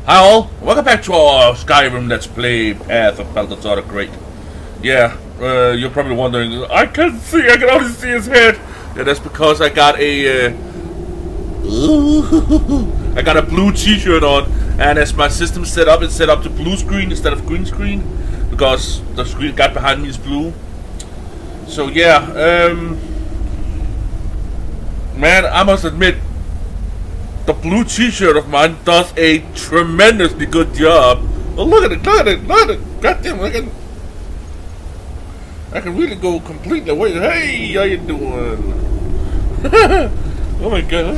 Hi all, welcome back to our Skyrim Let's Play Path of Balthazar the Great. Yeah, you're probably wondering, I can only see his head. Yeah, that's because I got a I got a blue t-shirt on, and as my system set up, it's set up to blue screen instead of green screen, because the screen got behind me is blue. So yeah, man, I must admit, the blue t-shirt of mine does a tremendously good job. Oh, look at it, look at it, look at it. Goddamn, I can really go completely away. Hey, how you doing? Oh my god.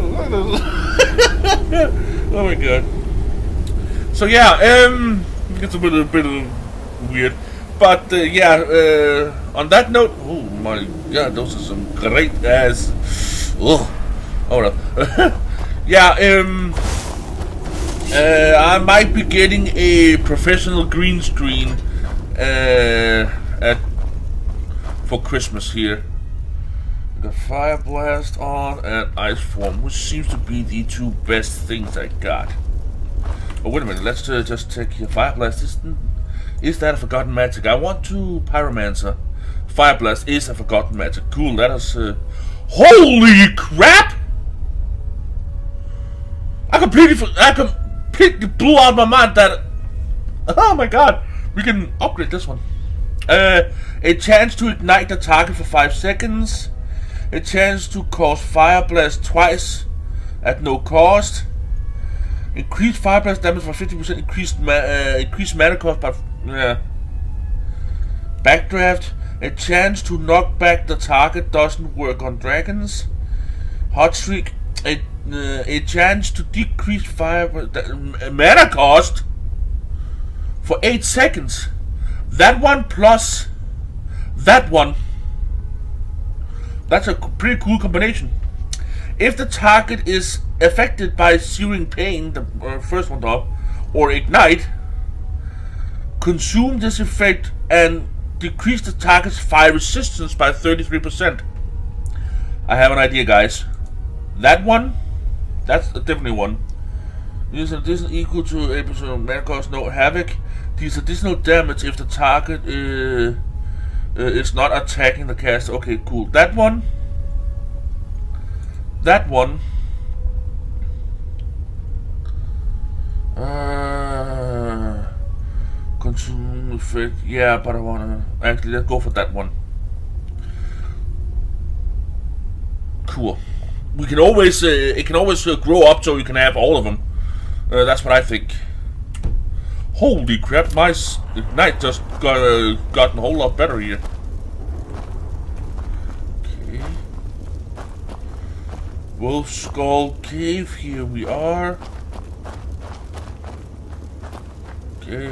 Oh my god. So yeah, it's a bit weird. But yeah, on that note, oh my god, those are some great ass. Oh, hold up. Yeah, I might be getting a professional green screen for Christmas here. I got Fire Blast on and Ice Form, which seems to be the two best things I got. Oh wait a minute, let's just check here. Fire Blast is that a forgotten magic? I want to Pyromancer. Fire Blast is a forgotten magic. Cool, that is holy crap! I completely blew out my mind that. Oh my god, we can upgrade this one. A chance to ignite the target for 5 seconds. A chance to cause Fire Blast twice at no cost. Increased Fire Blast damage for 50%. Increased mana cost by Backdraft. A chance to knock back the target doesn't work on dragons. Hot Streak. A chance to decrease fire mana cost for 8 seconds. That one plus that one. That's a pretty cool combination. If the target is affected by Searing Pain, the first one up, or Ignite, consume this effect and decrease the target's fire resistance by 33%. I have an idea, guys. That one, that's definitely one. This is equal to 8% of mana cost, no havoc. These additional damage if the target is not attacking the caster. Okay, cool. That one. That one. Consume effect. Yeah, but I wanna actually let's go for that one. Cool. We can always, it can always grow up so you can have all of them. That's what I think. Holy crap, my Ignite just gotten a whole lot better here. Okay. Wolf Skull Cave, here we are. Okay.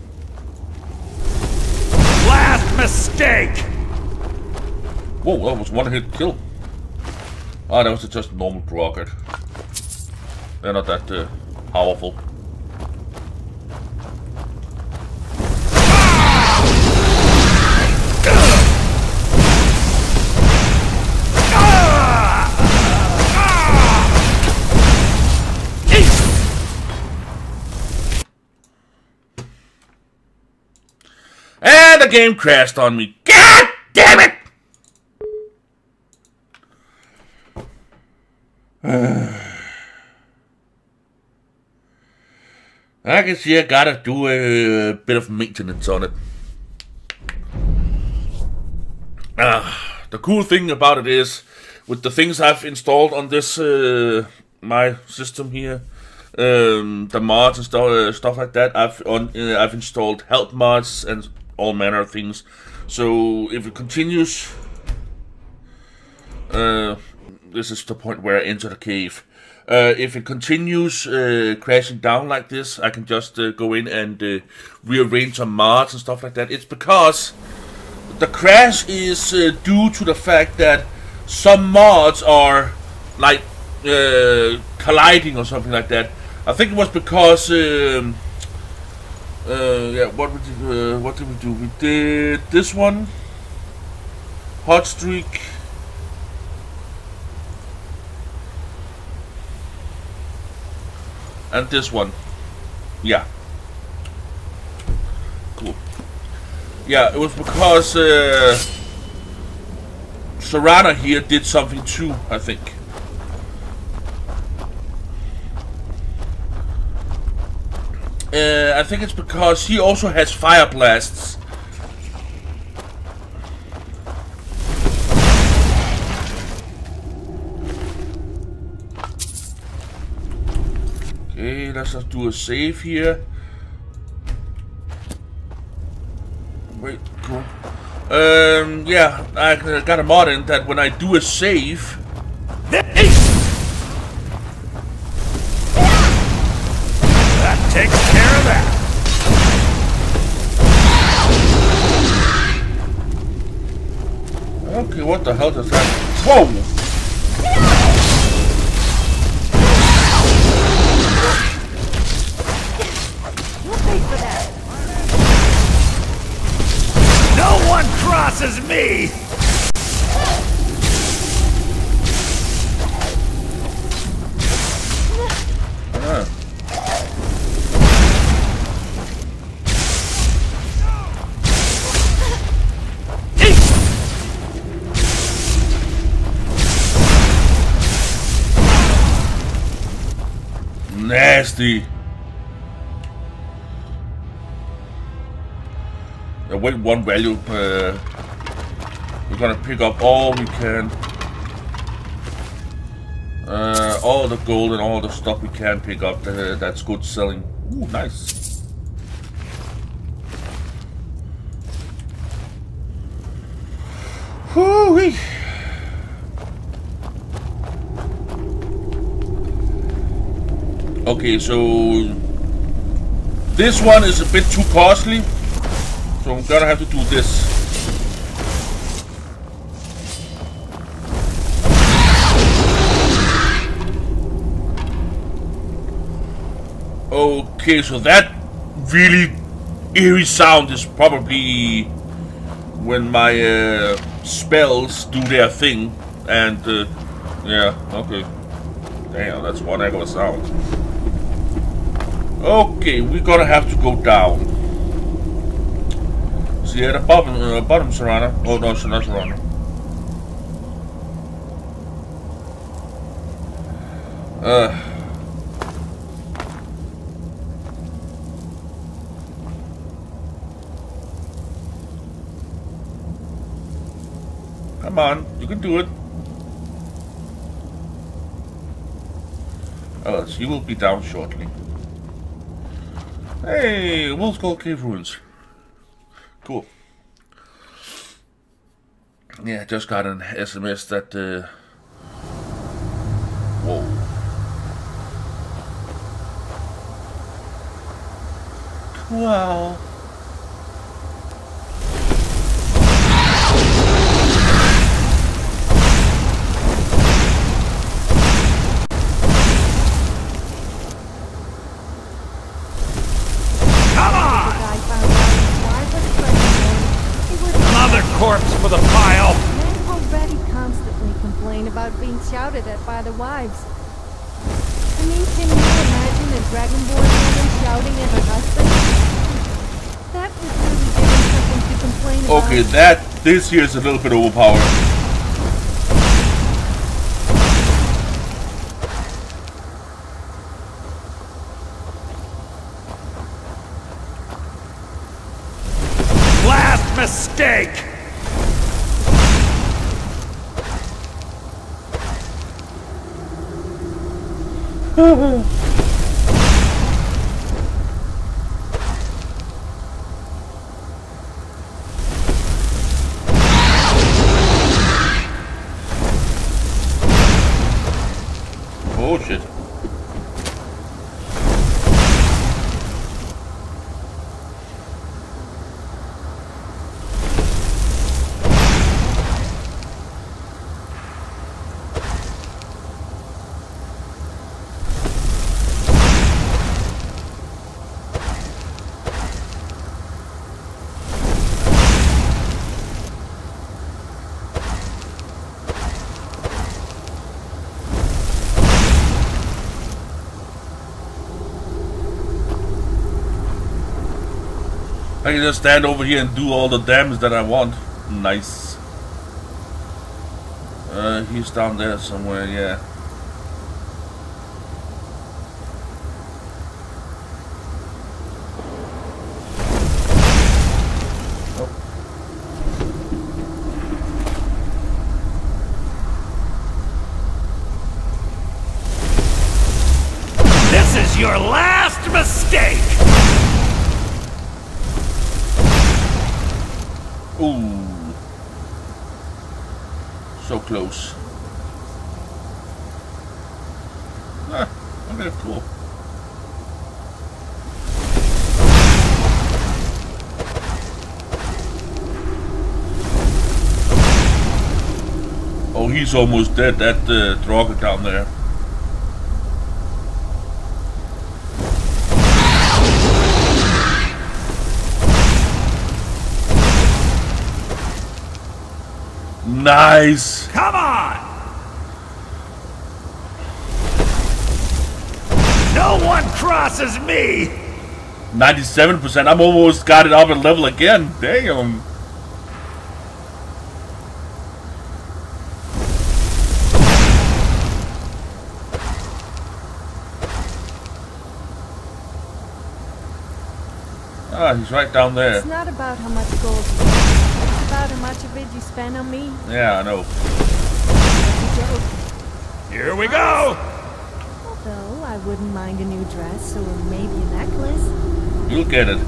Last mistake! Whoa, that was one hit kill. Ah, that was just a normal rocket. They're not that powerful. And the game crashed on me. God damn it! I can see I gotta do a bit of maintenance on it. The cool thing about it is, with the things I've installed on this my system here, the mods and stuff like that, I've installed help mods and all manner of things. So if it continues, this is the point where I enter the cave. If it continues crashing down like this, I can just go in and rearrange some mods and stuff like that. It's because the crash is due to the fact that some mods are like colliding or something like that. I think it was because yeah, what did we do? We did this one, Hot Streak, and this one. Yeah. Cool. Yeah, it was because Serana here did something too, I think. I think it's because he also has fire blasts. Okay, let's just do a save here. Wait, cool. Yeah, I got a mod in that when I do a save. That takes care of that. Okay, what the hell does that? Whoa! No one crosses me! Nasty. Wait, one value. We're gonna pick up all we can. All the gold and all the stuff we can pick up. That's good selling. Ooh, nice. Whoo-wee. Okay, so this one is a bit too costly, so I'm gonna have to do this. Okay, so that really eerie sound is probably when my spells do their thing, and yeah, okay. Damn, that's one heck of a sound. Okay, we're gonna have to go down. See at the bottom, Serana. Oh no, it's not Serana. Come on, you can do it. Oh, she will be down shortly. Hey, Wolf's Call Cave Ruins. Cool. Yeah, just got an SMS that, whoa. Wow. Corpse for the pile! Men already constantly complain about being shouted at by the wives. I mean, can you imagine a Dragonborn woman shouting at her husband? That would really give him something to complain about. Okay, this here is a little bit overpowered. Last mistake! Oh shit. I can just stand over here and do all the damage that I want. Nice. He's down there somewhere, yeah. This is your last mistake! Ooh. So close. Ah, okay, cool. Oh, he's almost dead, that Draugr down there. Nice! Come on! No one crosses me! 97%. I'm almost got it up at level again. Damn. Ah, he's right down there. It's not about how much gold you get. It's about how much of it you spend on me. Yeah, I know. It's a joke. Here we go! Although, I wouldn't mind a new dress or maybe a necklace. You'll get it.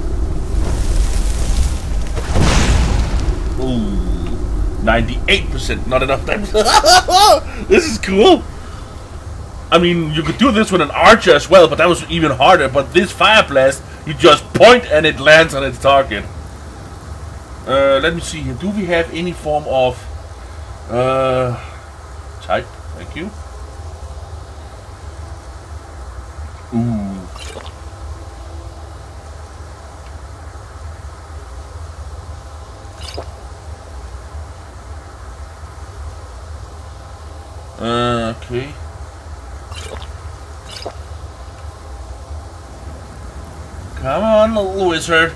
Ooh. 98%. Not enough damage. This is cool. I mean, you could do this with an archer as well, but that was even harder. But this fire blast, you just point and it lands on its target. Let me see here. Do we have any form of type? Thank you. Ooh. Okay. Come on, little wizard.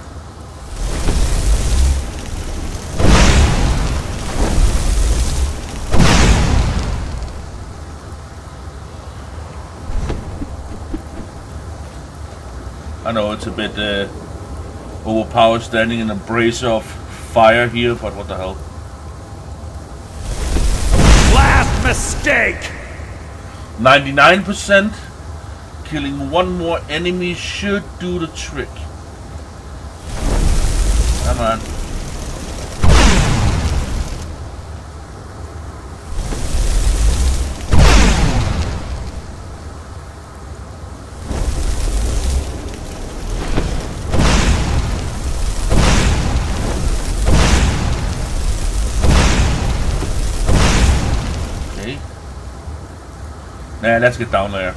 I know it's a bit overpowered standing in a brace of fire here, but what the hell? Last mistake! 99%. Killing one more enemy should do the trick. Come on. Okay. Nah, let's get down there.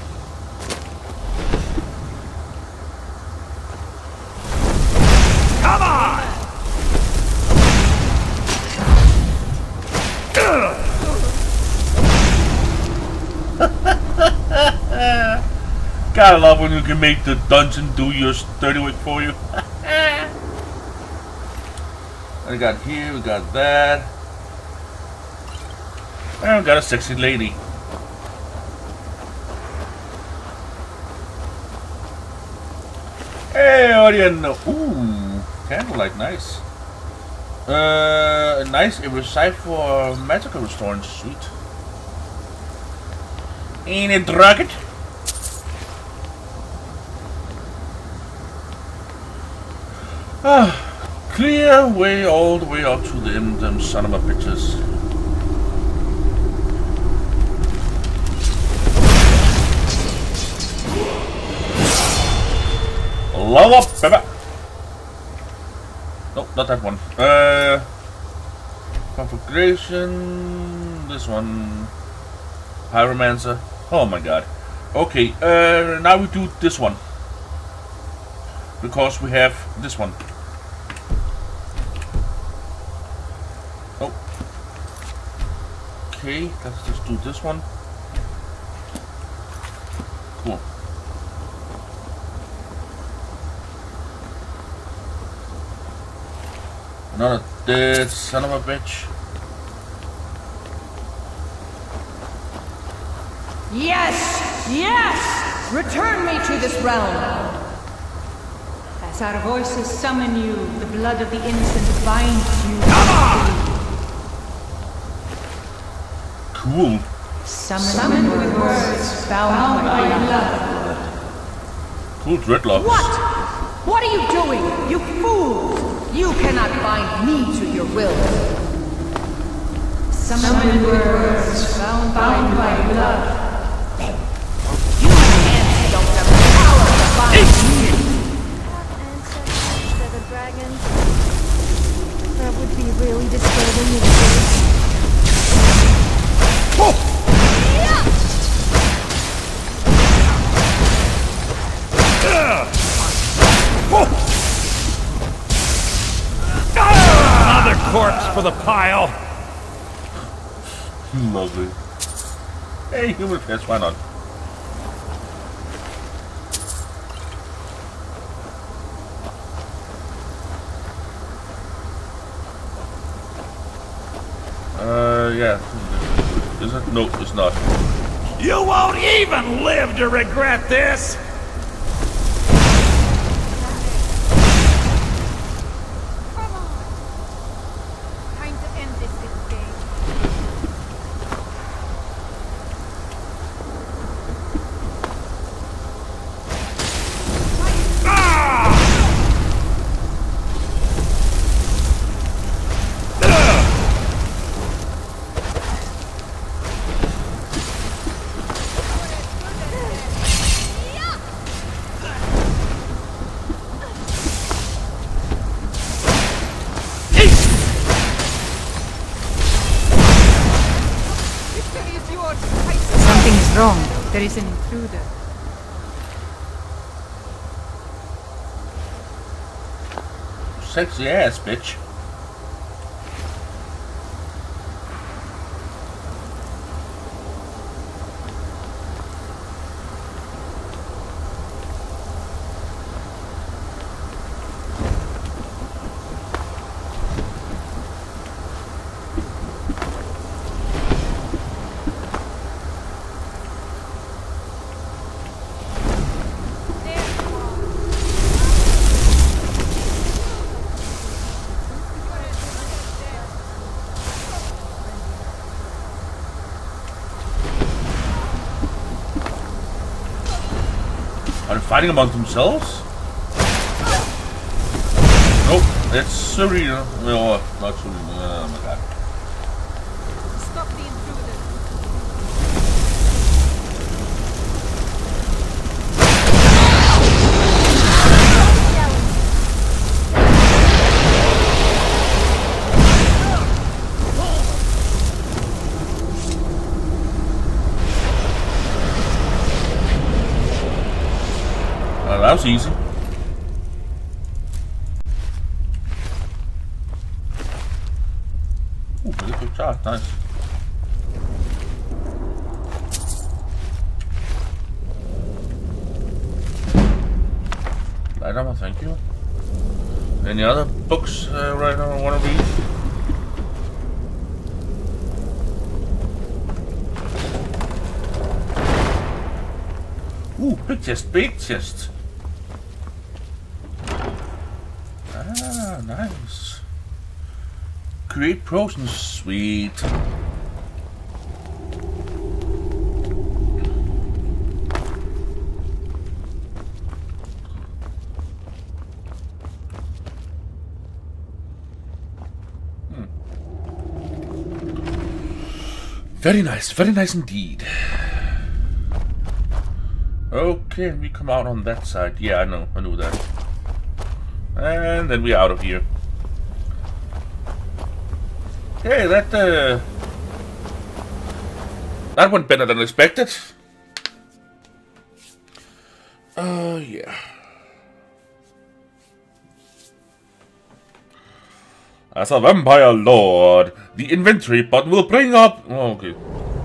Gotta love when you can make the dungeon do your dirty work for you. We got here, we got that. And we got a sexy lady. Hey, what do you know? Ooh, candlelight, nice. Nice, it was site for magical restoring, sweet. Ain't it rugged? Clear way all the way up to them son of a bitches. Level up, baby. Nope, not that one. Conflagration. This one. Pyromancer. Oh my god. Okay, now we do this one. Because we have this one. Oh. Okay, let's just do this one. Cool. Another dead son of a bitch. Yes! Yes! Return me to this realm! As our voices summon you, the blood of the innocent binds you. Come on! Cool. Summoned with words, bound by blood. Cool dreadlocks. What? What are you doing? You fools! You cannot bind me to your will. Summoned with words, bound by blood. You can't stop the power to bind me. Ancestors instead of dragons. That would be really disturbing if it is. Another corpse for the pile. Lovely. Hey, human flesh, why not? Yeah. Is it? No, it's not. You won't even live to regret this. Come on! Time to end this game. Something is wrong. There is an intruder. Sexy ass, bitch. Are they fighting among themselves? Nope, it's Serena. No, not Serena. Oh my god. Stop the intruder. That was easy. Ooh, really quick shot. Nice. Light armor, thank you. Any other books right now I want to read? Ooh, big chest, big chest. Ah, nice. Create potions, sweet. Very nice indeed. Okay, we come out on that side. Yeah, I knew that. And then we're out of here. Okay, that went better than expected. Yeah. As a vampire lord, the inventory button will bring up... Oh, okay.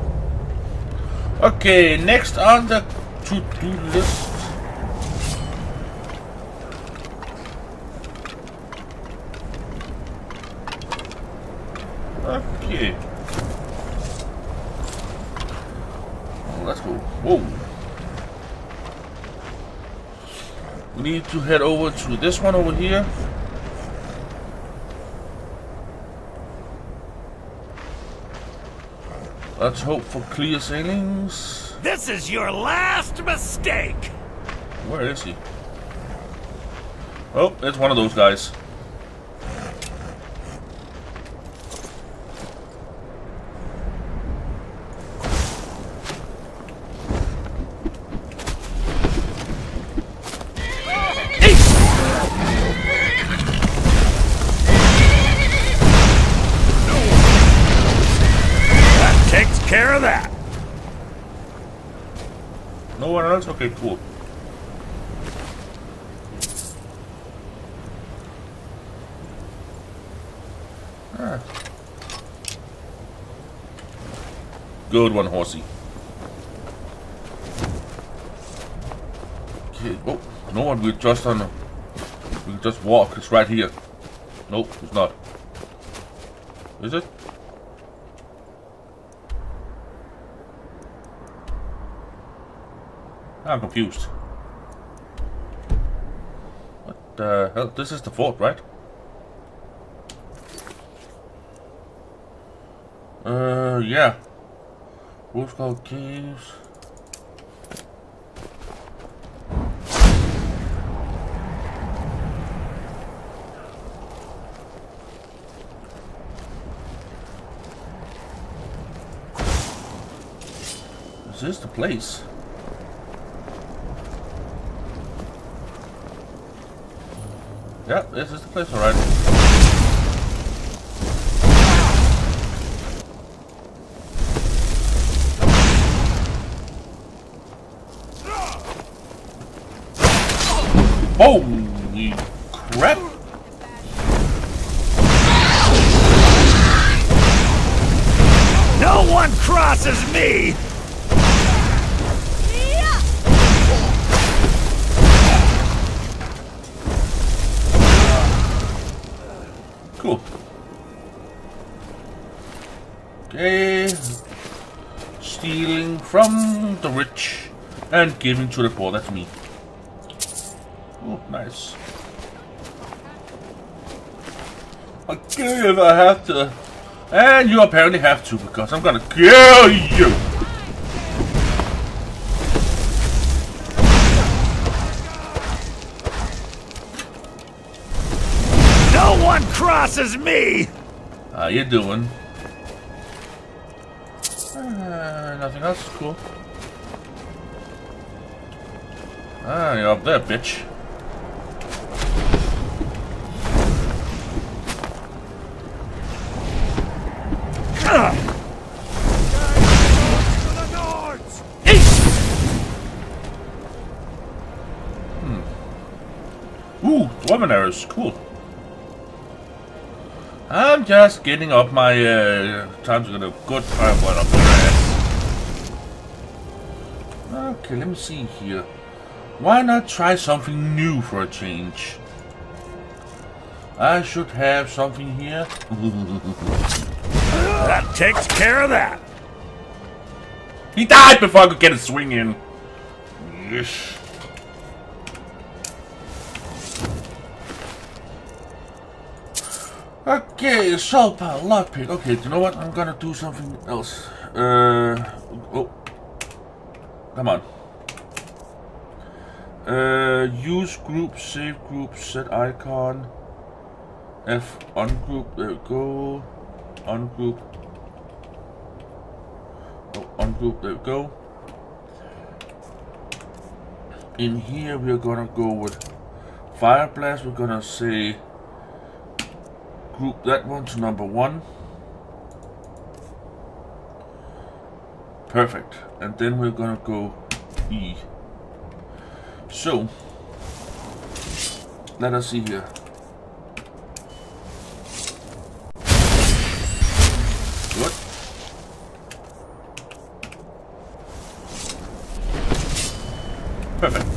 Okay, next on the to-do list. Okay. Oh, let's go. Whoa. We need to head over to this one over here. Let's hope for clear sailings. This is your last mistake! Where is he? Oh, it's one of those guys. Takes care of that. No one else? Okay, cool. Ah. Good one, horsey. Okay, oh, no one, we're just on a, we can just walk, it's right here. Nope, it's not. Is it? I'm confused. What the hell? This is the fort, right? Yeah. Wolfskull Caves. Is this the place? Yeah, this is the place, alright. Holy crap! No one crosses me! Cool. Okay. Stealing from the rich and giving to the poor. That's me. Oh, nice. Okay, if I have to. And you apparently have to, because I'm gonna kill you! No one crosses me! How you doing? Nothing else? Cool. Ah, you're up there, bitch. Ooh, dwarven arrows, cool. I'm just getting up my time to get a good fireball up their ass. Okay, let me see here. Why not try something new for a change? I should have something here. That takes care of that. He died before I could get a swing in. Yes. Okay, salt pile, lockpick. Okay, you know what? I'm gonna do something else. Oh. Come on. Use group, save group, set icon. F, ungroup, there we go. Ungroup. Oh, ungroup, there we go. In here, we're gonna go with Fire Blast. We're gonna say group that one to number 1. Perfect. And then we're gonna go E. So, let us see here. Good. Perfect.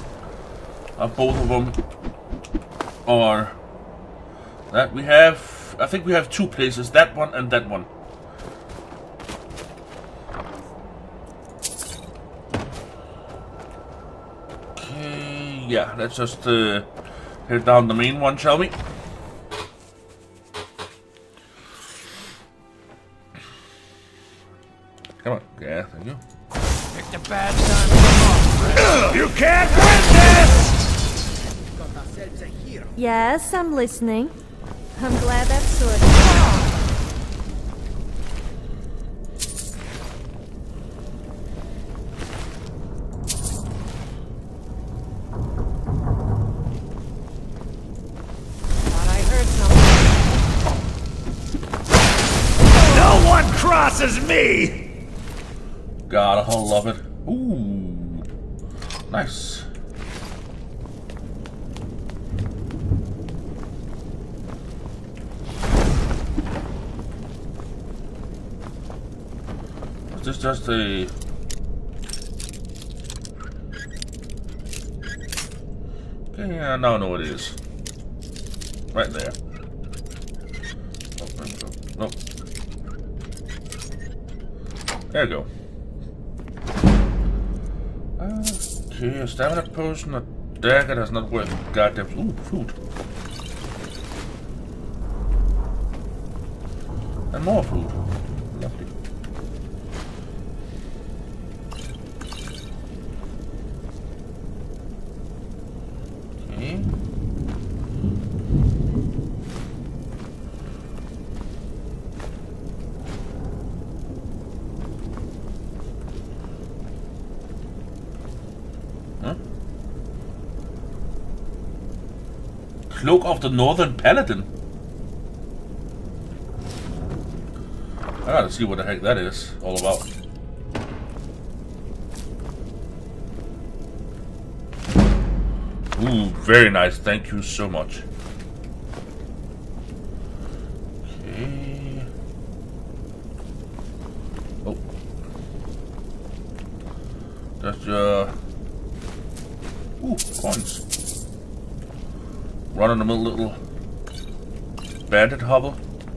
Both of them are that we have I think we have two places, that one and that one. Okay, yeah, let's just head down the main one, shall we? Come on, yeah, thank you. Pick the bad time to come on. You can't win this! Yes, I'm listening. I'm glad that's sorted. Thought I heard something. No one crosses me! God, I love it. Ooh, nice. Is this just a... Okay, yeah, now I know what it is. Right there. Oh, there we go. Nope. There you go. Okay, a stamina potion, a dagger that's not worth goddamn. Ooh, food. And more food. Lovely. Okay. Huh? Cloak of the Northern Paladin. I gotta see what the heck that is all about. Ooh, very nice. Thank you so much. Okay. Oh. That's ooh, coins. Running a little bandit hovel.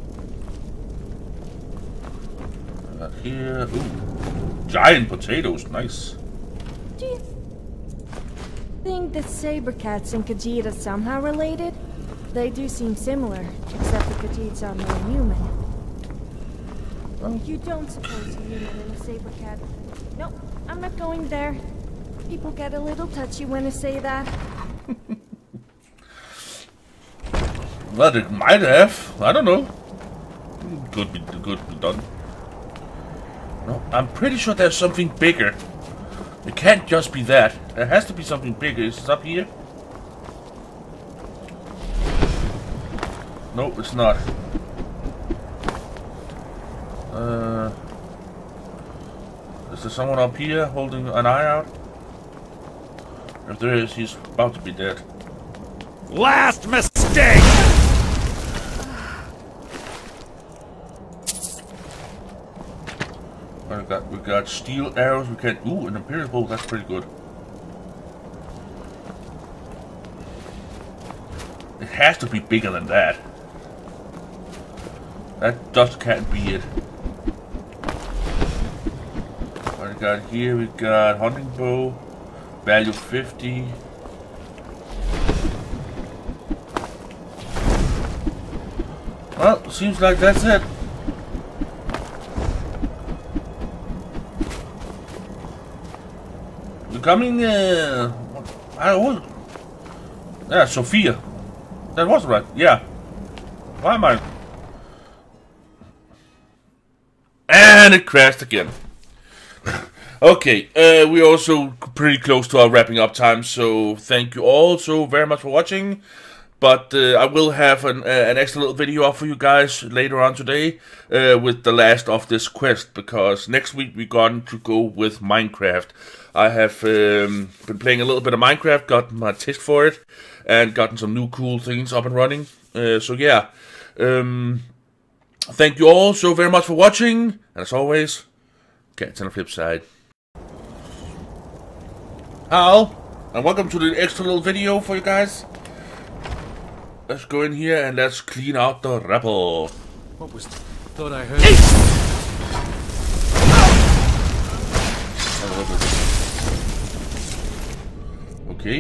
Here, ooh, giant potatoes, nice. Do you think the Sabercats and Khajiit are somehow related? They do seem similar, except the Khajiits are more human. You don't suppose a human and a Sabercat... Nope, I'm not going there. People get a little touchy when I say that. Well, it might have. I don't know. Could be done. No, I'm pretty sure there's something bigger. It can't just be that. There has to be something bigger. Is it up here? No, it's not. Is there someone up here holding an eye out? If there is, he's about to be dead. Last mistake! We got steel arrows. We can. Ooh, an Imperial bow. That's pretty good. It has to be bigger than that. That just can't be it. What we got here? We got hunting bow, value 50. Well, seems like that's it. Coming, I don't. Yeah, Sophia. That was right. Yeah. Why am I? And it crashed again. Okay, we're also pretty close to our wrapping up time, so thank you all so very much for watching. But I will have an extra little video up for you guys later on today with the last of this quest, because next week we're going to go with Minecraft. I have been playing a little bit of Minecraft, gotten my taste for it, and gotten some new cool things up and running. So yeah, thank you all so very much for watching, and as always, catch on the flip side. Hal, and welcome to the extra little video for you guys. let's go in here and let's clean out the rebel. What was... Thought I heard... Okay.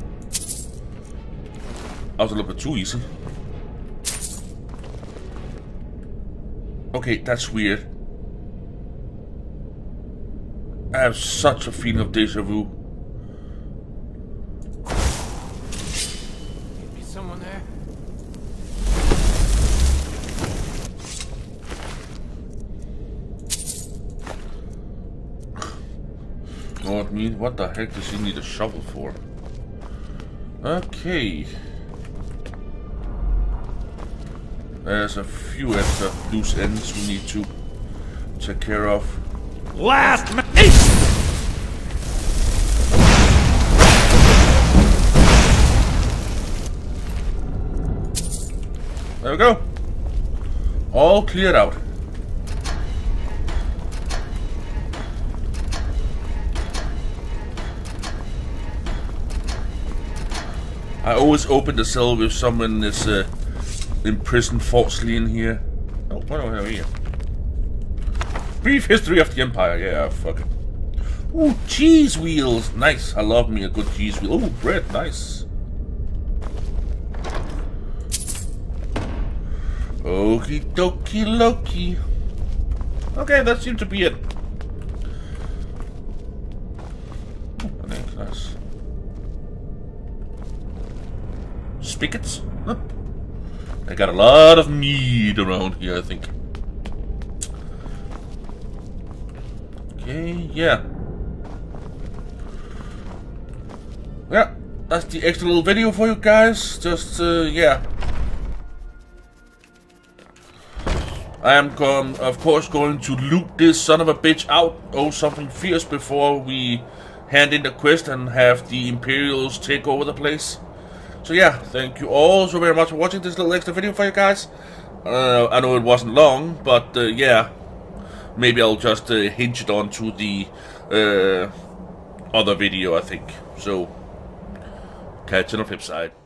That was a little bit too easy. Okay, that's weird. I have such a feeling of deja vu. Maybe someone there? Lord me, what the heck does he need a shovel for? Okay. There's a few extra loose ends we need to take care of. Last man! There we go. All cleared out. I always open the cell if someone is imprisoned falsely in here. Oh, what do I have here? Brief history of the Empire. Yeah, fuck it. Ooh, cheese wheels. Nice. I love me a good cheese wheel. Ooh, bread. Nice. Okie dokie Loki. Okay, that seems to be it. Ooh, nice. Spigots? Huh. I got a lot of meat around here, I think. Okay, yeah. Yeah, that's the extra little video for you guys. Just, yeah. I am, of course, going to loot this son of a bitch out. Oh, something fierce before we hand in the quest and have the Imperials take over the place. So yeah, thank you all so very much for watching this little extra video for you guys. I know it wasn't long, but yeah, maybe I'll just hinge it on to the other video, I think. So, catch you on the flip side.